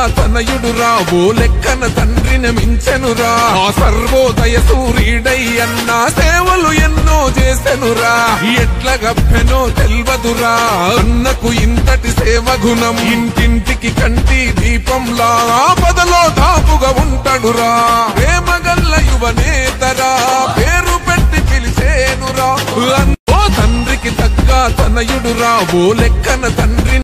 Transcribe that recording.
తనయుడురా ఓ లెక్కన తండ్రిని మించెనురా ఆ సర్వోదయ సూర్యుడై అన్న సేవలు ఎన్నో చేసెనురా ఎట్ల గప్పెనో తెల్వదురా అన్నకు ఇంతటి సేవ గుణం ఇంటింటికి కంటి దీపంలా ఆపదలో దాపుగా ఉంటాడురా ప్రేమగల్ల యువనేతరా పేరు పెట్టి పిలిచేనురా తండ్రికి తగ్గ తనయుడురా ఓ లెక్కన తండ్రి